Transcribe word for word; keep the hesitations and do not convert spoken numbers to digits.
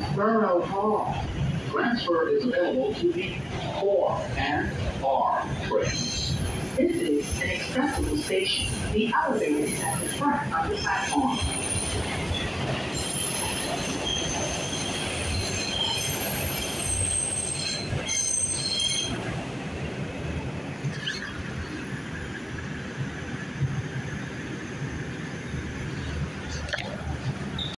Borough Hall. Transfer is available to the core and R trains. This is an accessible station. The elevator is at the front of the platform.